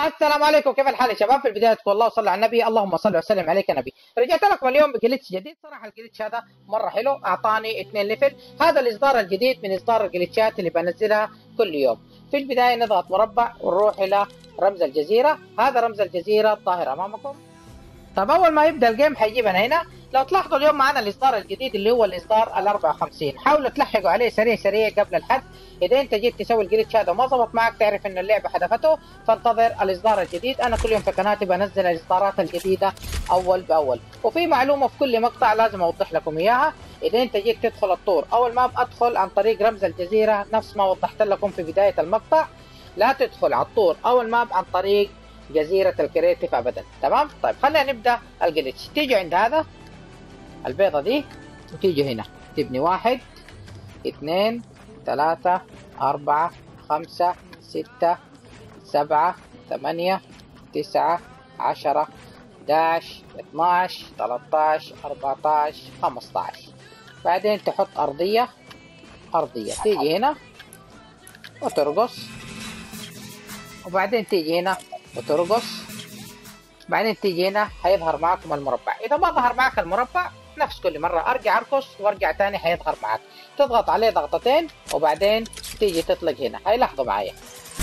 السلام عليكم، كيف الحال يا شباب؟ في البدايه والله صلى على النبي، اللهم صل وسلم عليك يا نبي. رجعت لكم اليوم بجلتش جديد. صراحه الجلتش هذا مره حلو، اعطاني 2 ليفل. هذا الاصدار الجديد من اصدار الجلتشات اللي بنزلها كل يوم. في البدايه نضغط مربع ونروح الى رمز الجزيره. هذا رمز الجزيره الظاهر امامكم. طب اول ما يبدا الجيم حيجيبنا هنا. لو تلاحظوا اليوم معنا الاصدار الجديد اللي هو الاصدار ال 54. حاولوا تلحقوا عليه سريع سريع قبل الحد. اذا انت جيت تسوي الجليتش هذا وما ظبط معك تعرف ان اللعبه حذفته، فانتظر الاصدار الجديد. انا كل يوم في قناتي بنزل الاصدارات الجديده اول باول. وفي معلومه في كل مقطع لازم اوضح لكم اياها. اذا انت جيت تدخل الطور اول ما ادخل عن طريق رمز الجزيره نفس ما وضحت لكم في بدايه المقطع. لا تدخل على الطور اول ماب عن طريق جزيرة الكريتيف ابدا. تمام؟ طيب خلينا نبدا الجليتش. تيجي عند هذا البيضة دي وتيجي هنا تبني 1 2 3 4 5 6 7 8 9 10 11 12 13 14 15. بعدين تحط ارضية تيجي هنا وترقص، وبعدين تيجي هنا وترقص، بعدين تيجي هنا حيظهر معكم المربع. اذا ما ظهر معك المربع نفس كل مره ارجع ارقص وارجع تاني حيظهر معك. تضغط عليه ضغطتين وبعدين تيجي تطلق هنا. هاي لاحظوا معايا.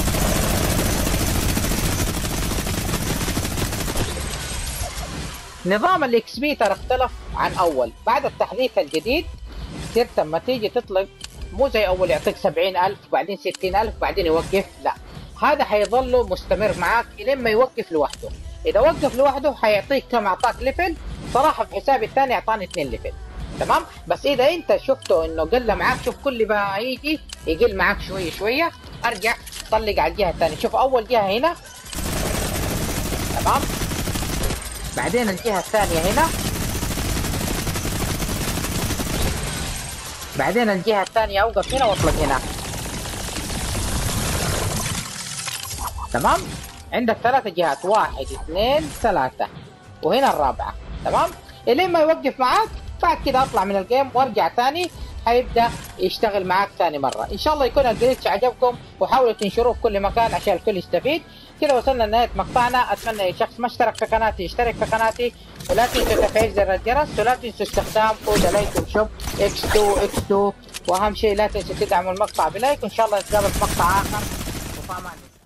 نظام الاكس بي ترى اختلف عن اول بعد التحديث الجديد. صرت لما تيجي تطلق مو زي اول يعطيك 70,000 وبعدين 60,000 وبعدين يوقف، لا هذا حيظل مستمر معاك الين ما يوقف لوحده. اذا وقف لوحده حيعطيك كم اعطاك ليفل. صراحه في حسابي الثاني اعطاني 2 ليفل. تمام؟ بس اذا انت شفته انه قل معاك، شوف كل ما يجي يقل معاك شويه شويه، ارجع طلق على الجهه الثانيه. شوف اول جهه هنا، تمام؟ بعدين الجهه الثانيه هنا، بعدين الجهه الثانيه اوقف هنا واطلق هنا. تمام؟ عندك 3 جهات، 1 2 3 وهنا الرابعة. تمام؟ الين ما يوقف معاك. بعد كده اطلع من الجيم وارجع ثاني حيبدا يشتغل معاك ثاني مرة. ان شاء الله يكون الجليتش عجبكم وحاولوا تنشروه في كل مكان عشان الكل يستفيد. كده وصلنا لنهاية مقطعنا. اتمنى اي شخص ما اشترك في قناتي يشترك في قناتي، ولا تنسوا تفعيل زر الجرس، ولا تنسوا استخدام كود عليكم شوب X2 واهم شيء لا تنسوا تدعموا المقطع بلايك. وان شاء الله نتقابل في مقطع اخر. وفي امان الله.